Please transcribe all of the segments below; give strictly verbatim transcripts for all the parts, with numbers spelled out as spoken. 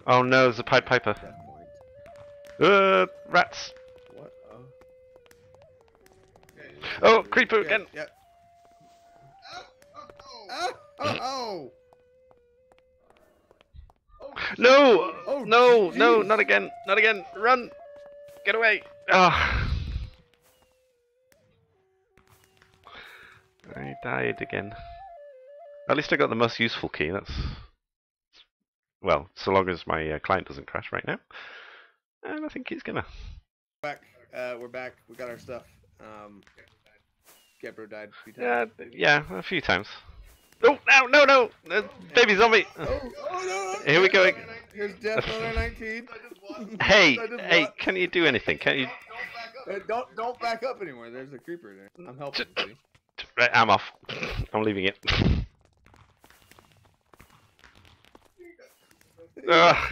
Oh no, there's a Pied Piper. At that point. Uh, rats. What? Oh. Oh, creeper again. Yeah. Oh! Oh! Oh! No! Oh, No! geez. No! Not again! Not again! Run! Get away! Ah! I died again. At least I got the most useful key. That's well, so long as my uh, client doesn't crash right now. And I think it's gonna. Back. Uh, we're back. We got our stuff. Um, Gebro died a few Yeah, times. uh, yeah, a few times. Oh no! No! No! Uh, baby zombie! Oh! Oh no! Here we go. Here's death number nineteen. Hey! Hey! Can you do anything? Can you? Uh, don't don't back up anymore. There's a creeper there. I'm helping. See? Right, I'm off. I'm leaving it. Uh,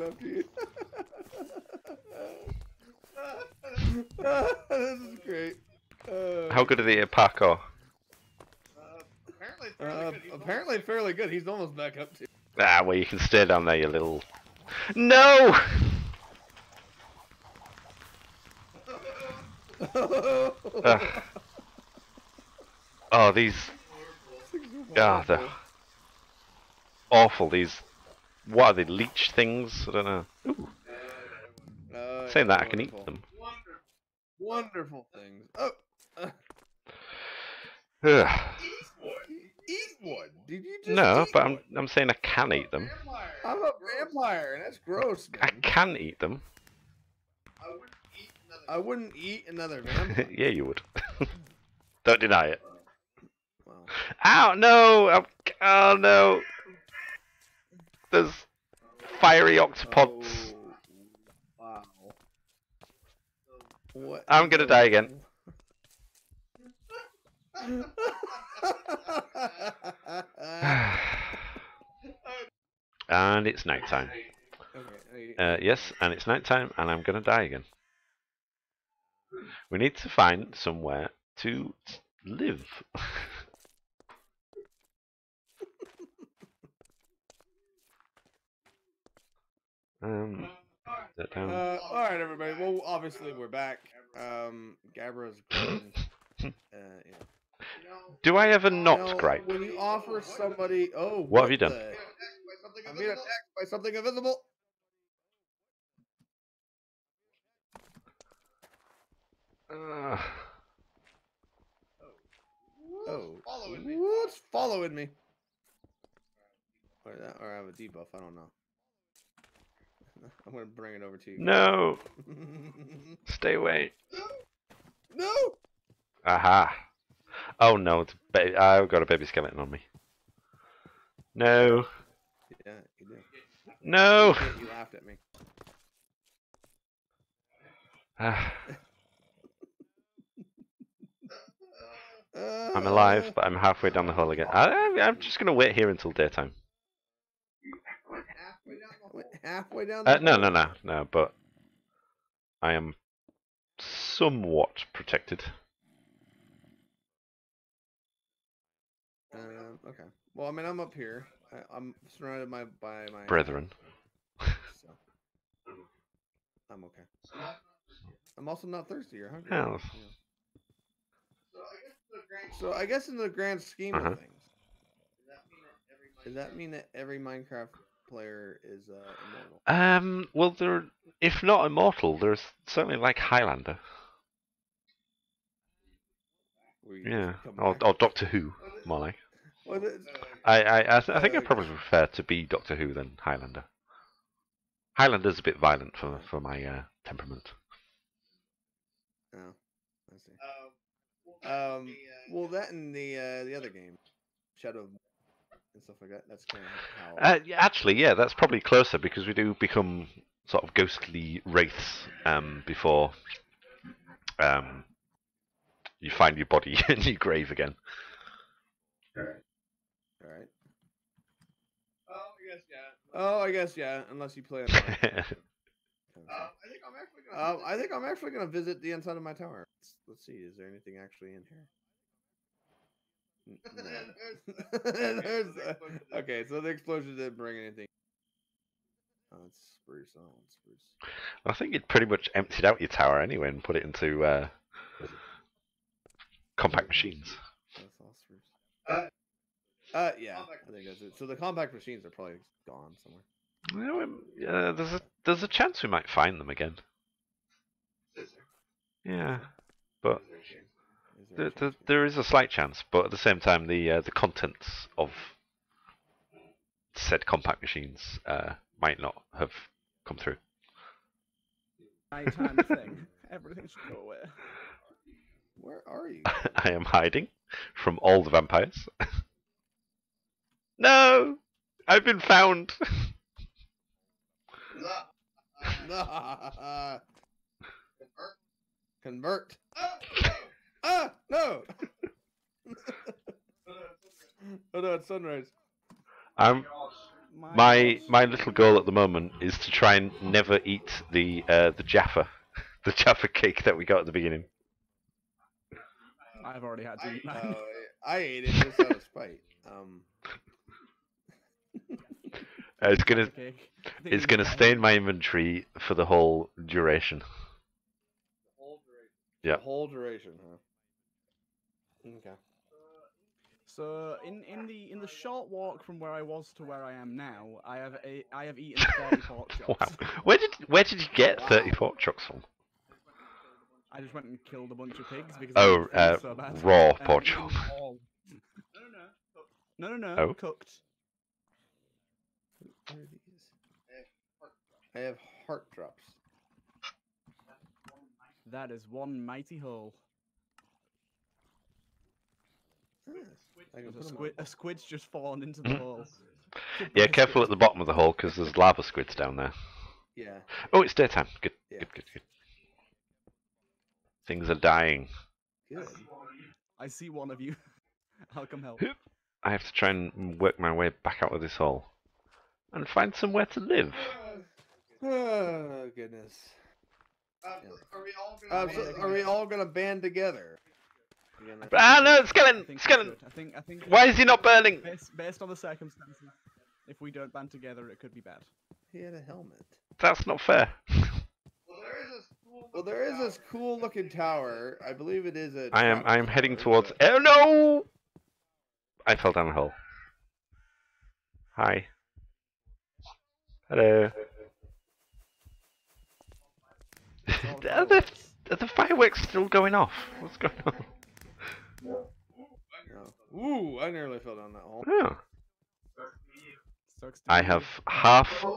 this is great. Uh, how good are they at parkour? Uh, apparently fairly good. He's almost back up to. Ah, well, you can stay down there, you little. No! uh. Oh, these. Ah, they're awful. These. What are they? Leech things? I don't know. Ooh. Uh, Saying that, wonderful. I can eat them. Wonderful things. Oh. Uh. Ugh. Eat one? Did you just No, eat but one? I'm I'm saying I can eat them. I'm a vampire, and that's gross, man. I can eat them. I wouldn't eat another vampire. Yeah, you would. Don't deny it. Wow. Ow! No! I'm, oh no! There's fiery octopods. Oh, wow. What? I'm gonna die again. And it's nighttime. Okay, Uh, yes, and it's nighttime, and I'm gonna die again. We need to find somewhere to live. um, that down. Uh, all right, everybody. Well, obviously we're back. Um, Gabra's. uh, yeah. Do I ever not Now, gripe? when you offer somebody, oh, What have you done? the- I'm being attacked by something invisible. Uh, Oh, what's following me? Or that, or I have a debuff. I don't know. I'm gonna bring it over to you. no! Stay away. No. Aha! Oh no! It's ba I've got a baby skeleton on me. No! Yeah, you did. No! You laughed at me. Ah, Uh, I'm alive, but I'm halfway down the hole again. I, I'm just gonna wait here until daytime. Went halfway down. The Uh, no, hole. no, no, no. But I am somewhat protected. Um, okay. Well, I mean, I'm up here. I, I'm surrounded by by my Brethren. So I'm okay. I'm also not thirsty or hungry. Oh. You know. So I guess in the grand scheme Uh-huh. of things, does that mean that every Minecraft player is uh, immortal? Um. Well, they're if not immortal, there's certainly like Highlander. Where you Yeah. just come Or, back? or Doctor Who, more like. Well, the- I I I, th I think I Uh, probably prefer to be Doctor Who than Highlander. Highlander's a bit violent for for my uh, temperament. Oh, I see. Um, well, that and the uh, the other game, Shadow of and stuff like that. That's kind of how. Uh, yeah, actually, yeah, that's probably closer because we do become sort of ghostly wraiths um, before um, you find your body in your grave again. All right. Oh, I guess yeah. Oh, I guess yeah. Unless you play on. Uh, I think I'm actually gonna. Uh, I think I'm actually gonna visit the inside of my tower. Let's, let's see. Is there anything actually in here? No. There's, uh, okay, so the explosion didn't bring anything. Oh, it's spruce. Oh, it's spruce. I think you'd pretty much emptied out your tower anyway and put it into uh, compact machines. That's all spruce. Uh, uh, yeah, I think that's it. So the compact machines are probably gone somewhere. You know, uh, there's a there's a chance we might find them again. Yeah, but there, there, there is a slight chance. But at the same time, the uh, the contents of said compact machines uh, might not have come through. Nighttime thing. Everything should go away. Where are you? I am hiding from all the vampires. No, I've been found. Convert. Ah, no. Oh no, it's sunrise. I'm my my little goal at the moment is to try and never eat the uh, the Jaffa, the Jaffa cake that we got at the beginning. I've already had to eat mine. Uh, I ate it just out of spite. Um. Uh, it's gonna it's gonna stay in my inventory for the whole duration. Yeah. The whole duration, huh? Okay. So in in the in the short walk from where I was to where I am now, I have a I have eaten thirty pork chops. Wow. Where did where did you get Wow. thirty pork chops from? I just went and killed a bunch of pigs because Oh, I uh, so bad. raw And pork I've eaten chops. all. No, no, no, Oh. cooked. What are these? I have heart drops. That is one mighty hole. Yes. I can There's put a 'em squid, on. a squid's just fallen into the hole. Yeah, careful at the bottom of the hole because there's lava squids down there. Yeah. Oh, it's daytime. Good, Yeah. good, good, good. Things are dying. Good. I see one of you. I'll come help. I have to try and work my way back out of this hole and find somewhere to live. Oh goodness. Yeah. Are we all gonna? Uh, so are we all gonna band together? Again, I Ah, think- no, I skeleton, think we skeleton. should. I think I think. Why is he not burning? Based, based on the circumstances, if we don't band together, it could be bad. He had a helmet. That's not fair. Well, there is this cool looking tower. I believe it is a. I am trap I am heading tower, towards. but- Oh no! I fell down a hole. Hi. Hello. all the Are the fireworks. are the fireworks still going off? What's going on? No. Ooh, I nearly fell down that hole. Oh. Sucks to I be have you. half.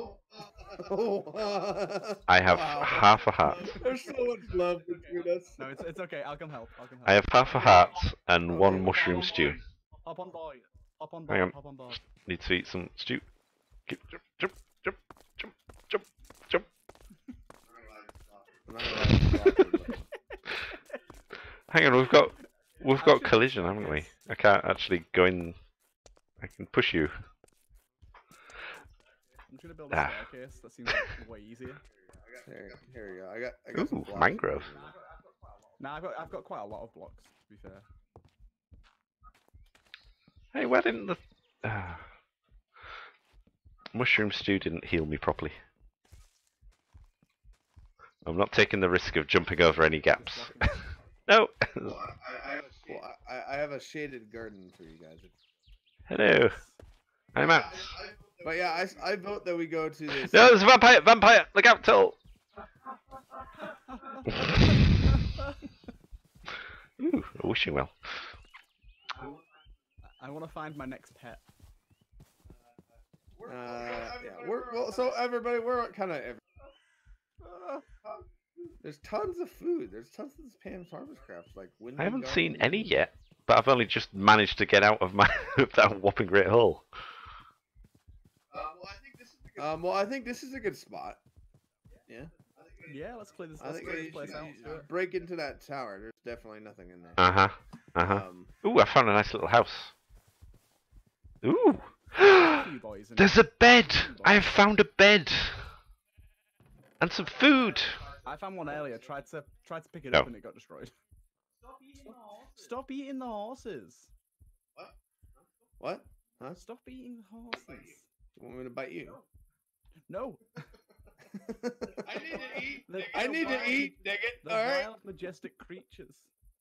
Oh. I have Wow. half a heart. There's so much love between us. No, it's it's okay. I'll come help. I'll come help. I have half a heart and one mushroom stew. Hop on board. Hop on Hang board. on. Hop on board. Need to eat some stew. Keep- Jump, jump, jump, jump, jump, jump. I'm not gonna lie, it's awkward, but- Hang on, we've got we've got collision, haven't we? I can't actually go in. I can push you. I'm just gonna build a Ah. staircase. That seems like way easier. Here, here we go. I got. I got some Ooh, blocks. mangrove. Nah, I've got I've got quite a lot of blocks. To be fair. Hey, why didn't the uh, mushroom stew didn't heal me properly? I'm not taking the risk of jumping over any gaps. No. Well, I, I have a shaded garden for you guys. Hello. I'm out. But yeah, I, I vote that we go to this. No, there's a vampire! Vampire! Look out, Tull! Ooh, a wishing well. I want to find my next pet. Uh, yeah, we're well. So everybody, we're kind of. Every... Uh, there's tons of food. There's tons of this Pam's Harvest Crafts. Like I haven't seen any yet, but I've only just managed to get out of my of that whopping great hole. Um, well, I think this is a good spot. Yeah. Yeah, let's clear this. I Let's think clear you this place should out. you should break into that tower. There's definitely nothing in there. Uh huh. Uh huh. Um, Ooh, I found a nice little house. Ooh. You boys and- There's a bed! I have found a bed! And some food! I found one earlier. Tried to tried to pick it No. up and it got destroyed. Stop eating the horses. what? Huh? Stop eating the horses. You want me to bite you? No. I need to eat. The, I the need wild, to eat. Dig it. The All right. wild, majestic creatures.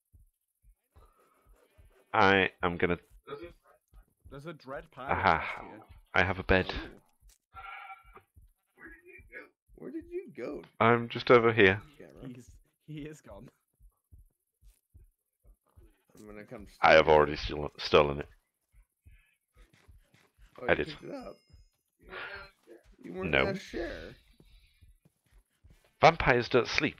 I am gonna. There's a dread pirate Aha. chest here. I have a bed. Ooh. Where did you go? I'm just over here. Cameron? He's he is gone. I'm gonna come. I have steal already it. sto- stolen it. Oh, I you did. picked it up. You weren't No. gonna share. Vampires don't sleep.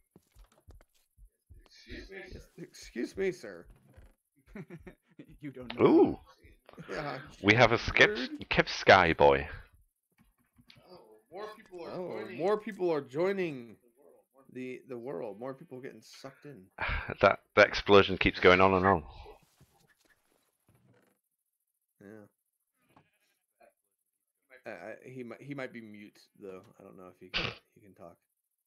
Yes, excuse me, sir. You don't know. Ooh, Yeah. we have a Kev, Rude. Kev Sky boy. More people are oh, joining. More people are joining the the world. More people getting sucked in. That that explosion keeps going on and on. Yeah. I, I, he might he might be mute though. I don't know if he can, he can talk.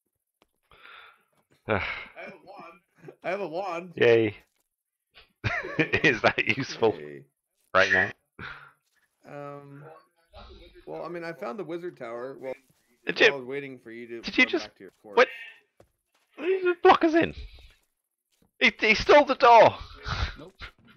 I have a wand. I have a wand. Yay! Is that useful Yay. right now? Um. Well, I mean, I found the wizard tower. Well, Jim, I was waiting for you to. did you run just- back to your court. What? He just block us in. He, he stole the door. Nope.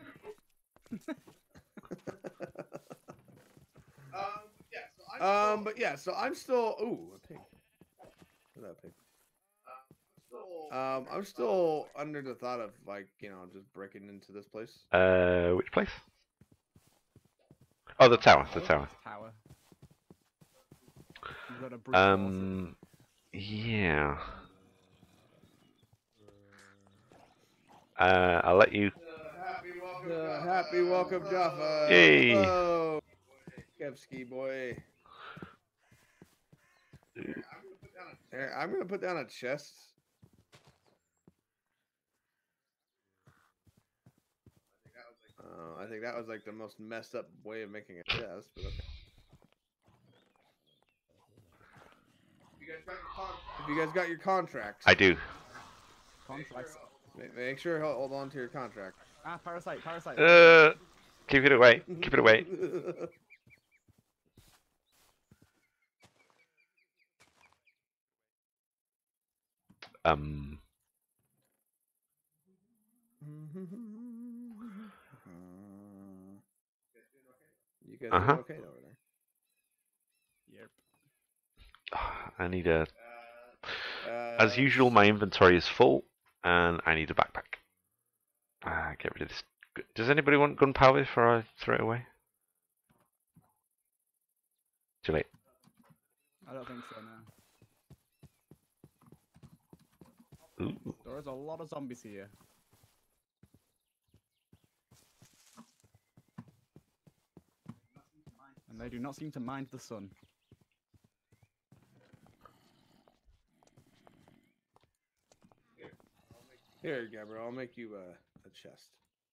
Um, but yeah, so I'm still. Ooh, a pig. Look at that pig. Um, I'm still under the thought of like you know just breaking into this place. Uh, which place? Oh, the tower. The tower. Tower. You've got a brute force Um, yeah. Uh, I'll let you. Uh, happy welcome, Jaffa. Yay. Hello, Kevsky boy. Here, I'm gonna put down a chest. Uh, I think that was like the most messed up way of making a chest, but okay. If you guys got your contracts, I do. contracts. ma- make sure you hold on to your contract. Ah, parasite, parasite. Uh, keep it away. Keep it away. Um. You guys Uh-huh. doing okay over there? Yep. I need a. Uh, As usual, my inventory is full, and I need a backpack. Ah, get rid of this. Does anybody want gunpowder before I throw it away? Too late. I don't think so now. Ooh. There's a lot of zombies here. And they do not seem to mind the sun. Here, Gabriel, I'll make you uh, a chest.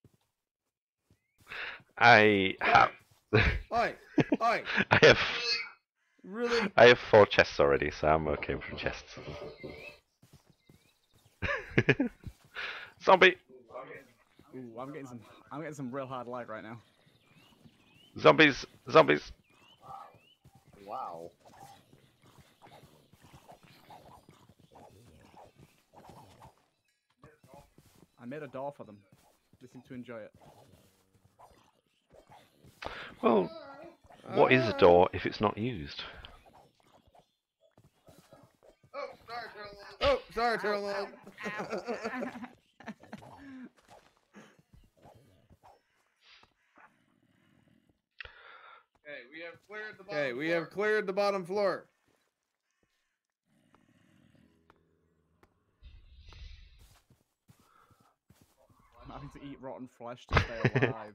I have. Oi, oi, I have. really? I have four chests already, so I'm okay for chests. Zombie! Ooh, I'm getting some. I'm getting some real hard light right now. Zombies! Zombies! Wow. I made a door for them. They seem to enjoy it. Well, what is a door if it's not used? Oh, sorry, Turtle. Love. Okay, we have cleared the bottom Okay, we floor. have cleared the bottom floor. I'm having to eat rotten flesh to stay alive.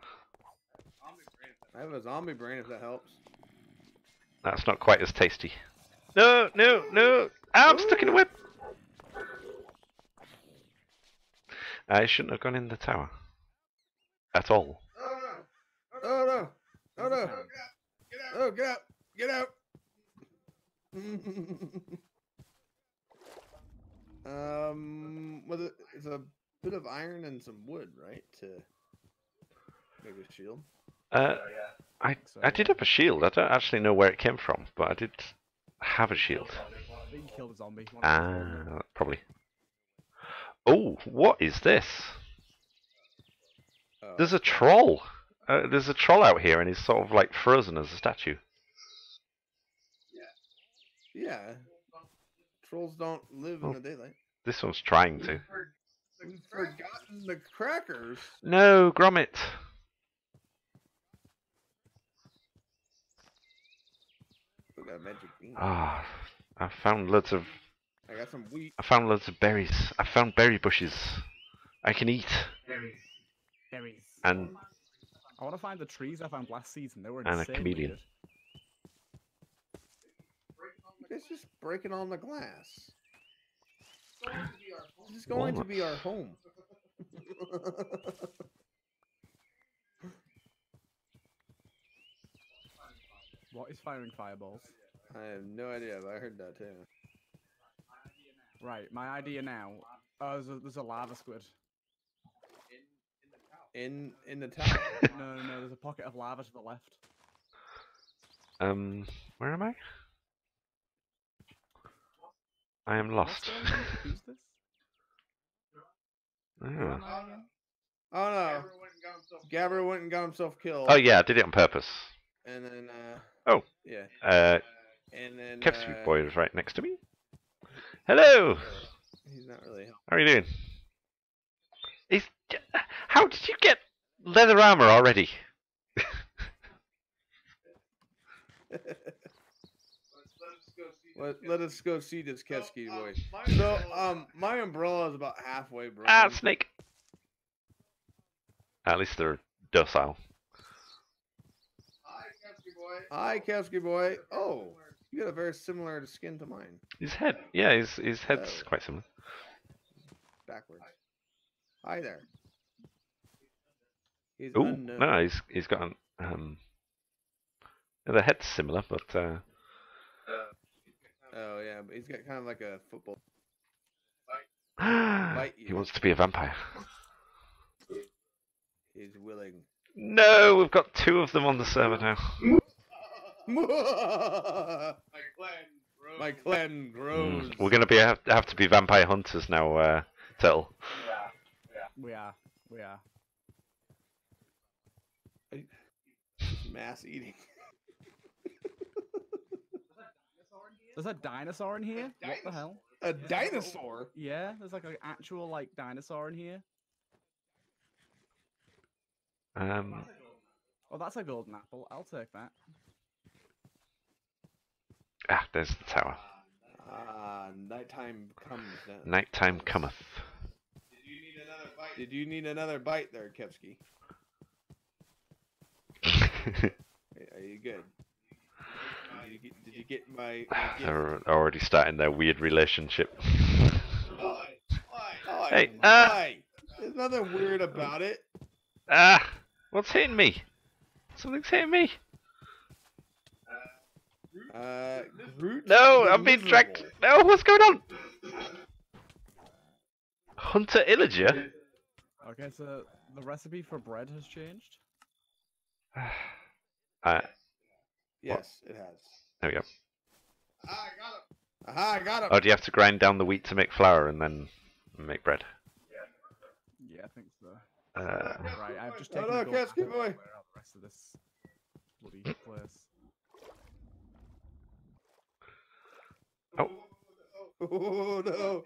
I have a zombie brain if that helps. That's not quite as tasty. No, no, no! Ah, I'm stuck in a whip! I shouldn't have gone in the tower. At all. Oh no! Oh no! Oh, get out! Get out! um, was it? It's a bit of iron and some wood, right? To make a shield. Uh, I I did have a shield. I don't actually know where it came from, but I did have a shield. I think you killed a zombie. One of Ah, them. probably. Oh, what is this? Oh, There's a troll. Uh, there's a troll out here, and he's sort of like frozen as a statue. yeah. Trolls don't live Oh. in the daylight. This one's trying to. We've forgotten the crackers. No, Gromit. We got a magic bean. Ah, I found loads of. I got some wheat. I found loads of berries. I found berry bushes. I can eat. Berries. Berries. And I want to find the trees I found last season. They were and a insane. chameleon. It's just breaking on the glass. This is going to be our home. What is firing fireballs? I have no idea, but I heard that too. Right, my idea now. Oh, there's a, there's a lava squid. In in the tower. No, no, no. There's a pocket of lava to the left. Um, where am I? I am lost. What's going on? Who's this? Oh. Who am I again? Oh no. Gabber went and got himself killed. Oh yeah, I did it on purpose. And then uh Oh. yeah. Uh, And then Kev's uh, boy is right next to me. Hello. he's not really How are you doing? Is how did you get leather armor already? Let, let us go see this Kesky boy. So, um, my umbrella is about halfway broken. Ah, snake. At least they're docile. Hi, Kesky boy. Oh, you got a very similar skin to mine. His head, yeah, his his head's Oh. quite similar. Backwards. Hi there. He's Oh unknown. no, he's he's got an um. The head's similar, but uh. Oh yeah, but he's got kind of like a football. he you. wants to be a vampire. He's willing. No, we've got two of them on the server now. My clan grows. My clan grows. Mm, we're gonna be have, have to be vampire hunters now, uh, Turtle. We are. We are. Mass eating. There's a dinosaur in here? What the hell? A dinosaur? Yeah, there's like an actual like dinosaur in here. Um. Oh, that's a golden apple. I'll take that. Ah, there's the tower. Ah, nighttime comes then. Nighttime cometh. Did you need another bite there, Kevsky? Are you good? Did you get, did you get my... my gift? They're already starting their weird relationship. Oh, Hey, ah! why? There's nothing weird about it. Ah! What's hitting me? Something's hitting me. Uh, Groot No, the I'm being Miserable. dragged. No, what's going on? Hunter Illager? Okay, so the recipe for bread has changed. uh, Yes, it has. there we go. Aha, I got him. Aha, I got him. Oh, do you have to grind down the wheat to make flour and then make bread? Yeah, I think so. Uh, Right, I've just Oh, taken no, the golden Kesky apple boy. and clear out the rest of this bloody place. oh, Oh no.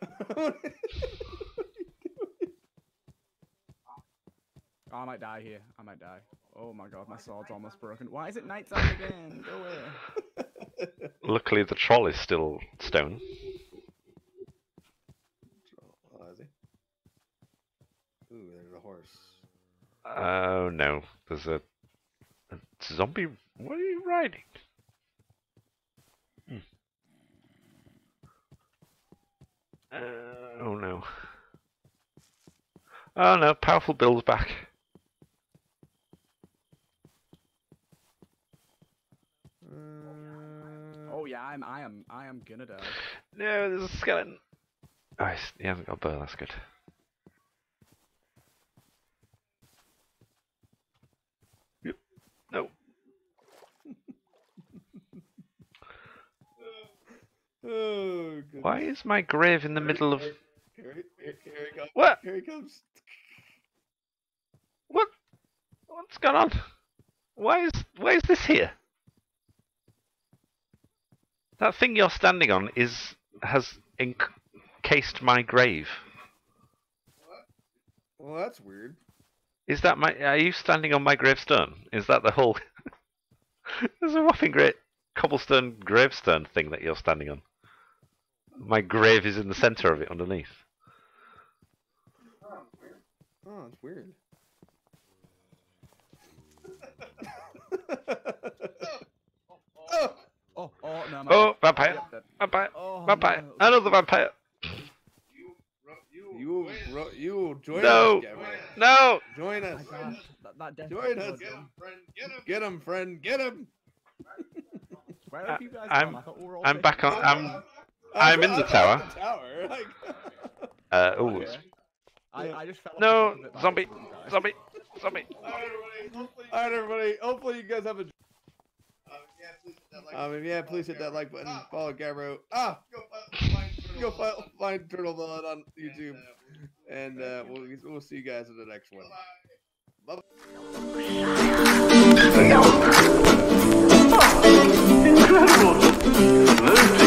Oh, I might die here. I might die. Oh my god, my sword's almost broken. Why is it nighttime again? Go away. luckily the troll is still stone. Oh, is he? Ooh, there's a horse. Oh no, there's a, a zombie. What are you riding? Hmm. Uh, oh no. Oh no, powerful Bill's back. Uh, Oh yeah, I'm I am I am gonna die. No, there's a skeleton. Oh, he's, he hasn't got a bow, that's good. Yep. No. Oh, goodness. Why is my grave in the middle of... Here, here, here he comes. What? Here he comes. What? What's going on? Why is why is this here? That thing you're standing on is has encased my grave. Well, that's weird. Is that my? Are you standing on my gravestone? Is that the whole? There's a whopping great cobblestone gravestone thing that you're standing on. My grave is in the center of it underneath. Oh, it's weird. Oh, oh, oh, no, Oh, vampire! Yep, Vampire! oh, Vampire! no. Another vampire! You, bro, you join No! us, Gabriel. No! Join My us. God, that, that death Join was us. good. Get him, friend. Get him. Where have you guys I'm- gone? I thought we were all I'm safe. back on. I'm. I'm in the I'm tower. at the tower. Like... Uh, ooh. Okay. I, I just fell off No! the top of it by Zombie! accident, guys. Zombie! Zombie! All right, everybody. Hopefully, you guys have a. Um, yeah, please hit that like button. Follow Gabbro. Ah, go find, find Turtle Blood on YouTube, and uh, we'll we'll see you guys in the next one. Bye. Incredible!